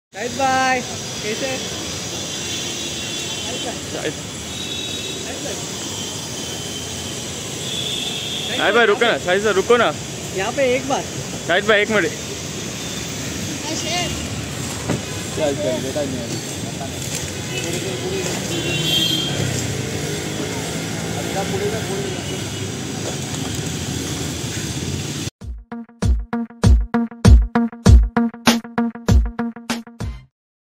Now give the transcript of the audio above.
शाहिद भाई कैसे? शाहिद भाई रुको ना, शाहिद सर रुको ना यहाँ पे एक बार। शाहिद भाई 1 मिनट। चल